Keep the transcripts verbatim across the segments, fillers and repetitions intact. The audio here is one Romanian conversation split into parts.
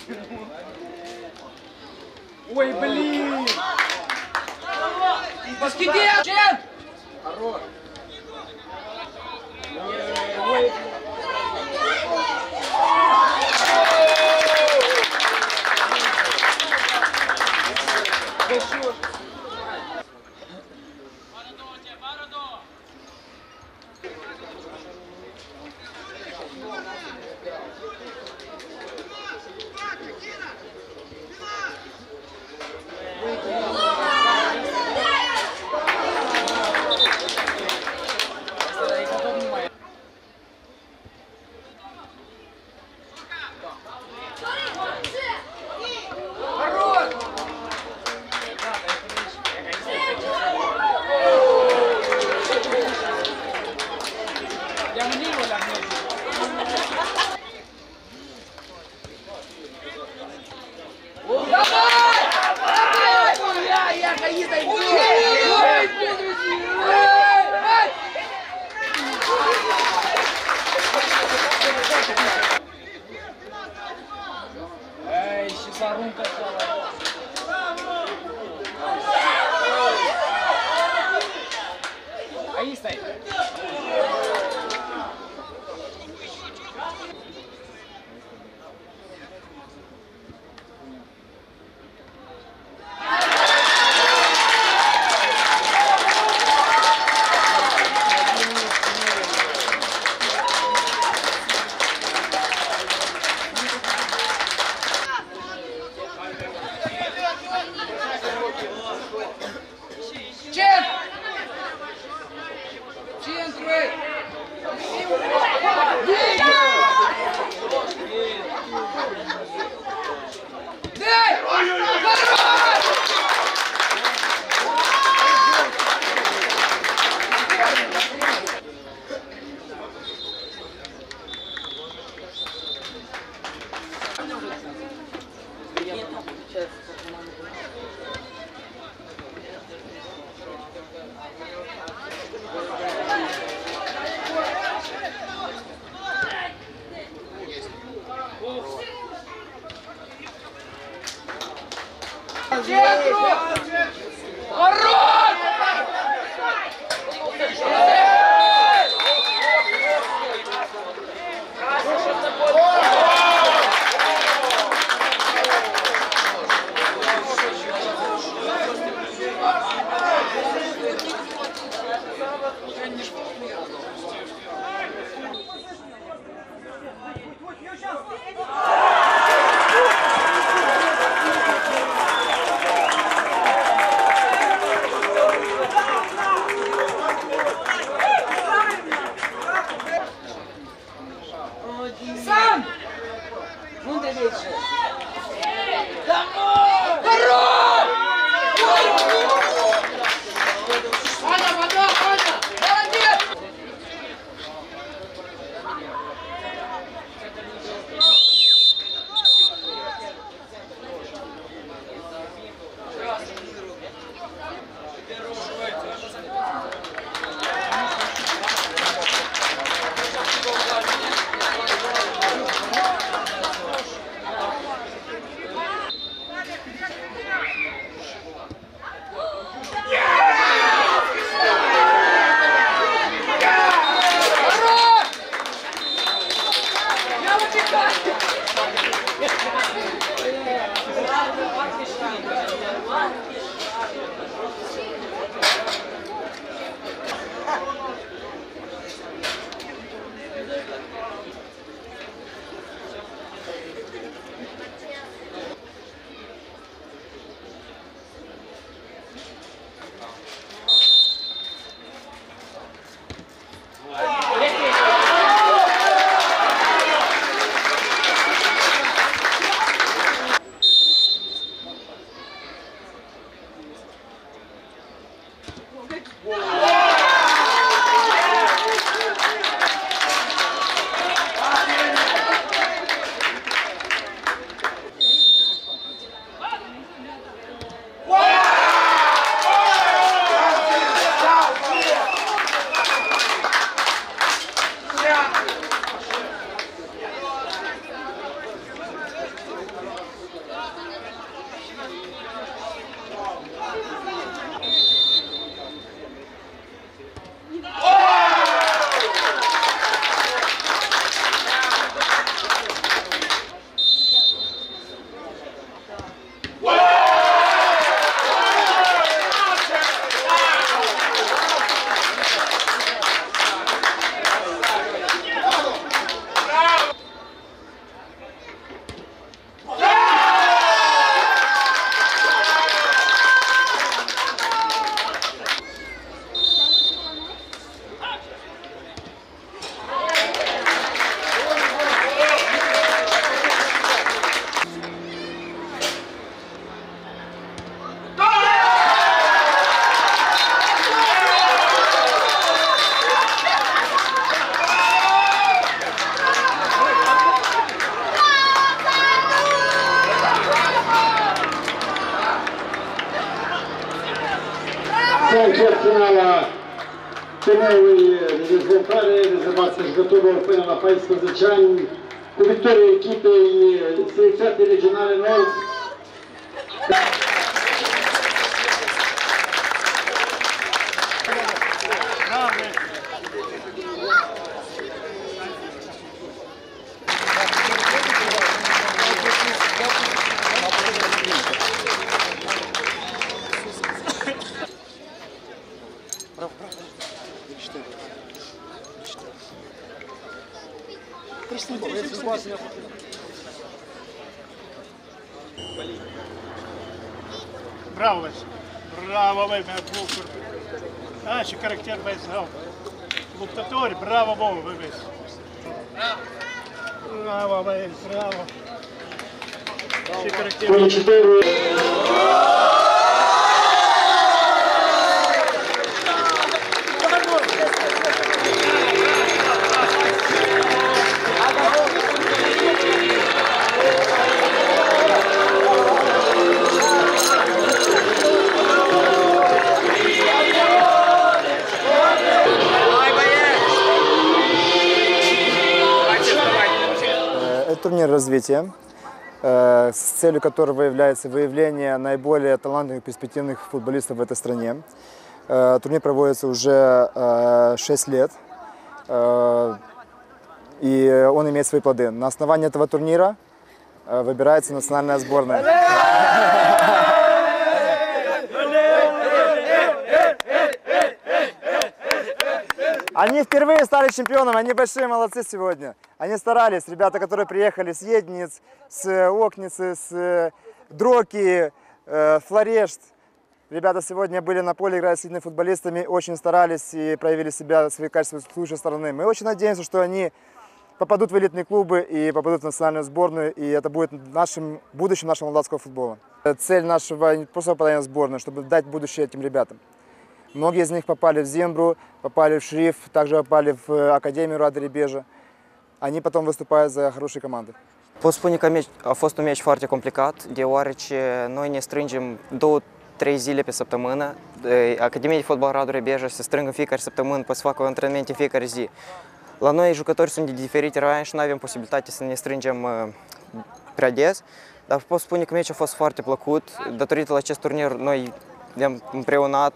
Ой, блин! Баскетбол! Чен! Хорош! Ой! Хорошо! Эй, щипарунка стала. Aí стоит. în finala turneului de dezvoltare rezervat jucătorilor până la paisprezece ani, cu victoria echipei selecționate regionale Nord. Bravo, băi! Bravo, băi, mi-a bucur! Da, și caracter, băi, sau! Luptători, bravo, băi, băi, băi! Bravo, băi, bravo! Și caracter! Турнир развития, с целью которого является выявление наиболее талантливых и перспективных футболистов в этой стране. Турнир проводится уже шесть лет, и он имеет свои плоды. На основании этого турнира выбирается национальная сборная. Они впервые стали чемпионами, они большие молодцы сегодня. Они старались, ребята, которые приехали с Единиц, с Окницы, с Дроки, Флорешт. Ребята сегодня были на поле, играли с сильными футболистами, очень старались и проявили себя, свои качества с лучшей стороны. Мы очень надеемся, что они попадут в элитные клубы и попадут в национальную сборную, и это будет нашим будущим нашего молдавского футбола. Цель нашего не просто попадания в сборную, чтобы дать будущее этим ребятам. Многие из них попали в Зимбру, попали в Шриф, также попали в Академию Рады Ребежа. Они потом выступают за хорошие команды. Pot spune că a fost un meci foarte complicat, deoarece noi ne strângem două, trei zile pe săptămână. Academia de fotbal Radu Rebeja se strâng în fiecare săptămână, pot să facă antrenamente în fiecare zi. La noi jucători sunt de diferite raioni și nu avem posibilitate să ne strângem prea des, dar pot spune că meciul a fost foarte plăcut. Datorită la acest turnir noi ne-am împreunat,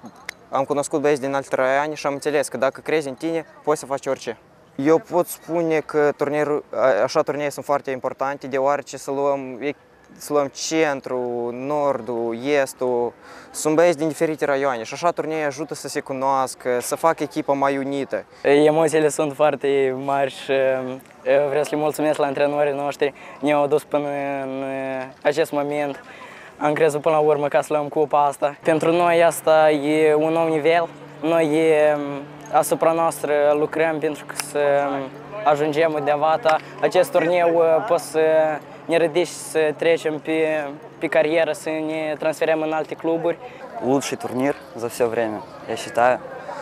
am cunoscut băieți din alte raioni și am înțeles că dacă crezi în tine, poți să faci orice. Eu pot spune că turnirul, așa turnee sunt foarte importante, deoarece să luăm, să luăm centrul, nordul, estul, sunt băieți din diferite raioane și așa turnee ajută să se cunoască, să facă echipa mai unită. Emoțiile sunt foarte mari și vreau să le mulțumesc la antrenorii noștri, ne-au dus până în acest moment. Am crezut până la urmă ca să luăm cupa asta. Pentru noi asta e un nou nivel. Noi asupra noastră lucrăm pentru că să ajungem undeva. Acest turneu poate să ne ridice să trecem pe, pe карьерă, să ne transferăm în alte cluburi. Лучший турнир за все время, я считаю.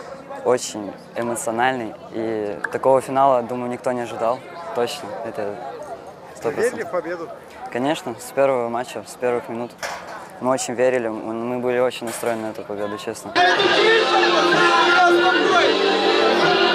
Очень эмоциональный. И такого финала, думаю, никто не ожидал. Точно. Это сто процентов. Верили в победу? Конечно, с первого матча, с первых минут. Мы очень верили, мы были очень настроены на эту победу, честно.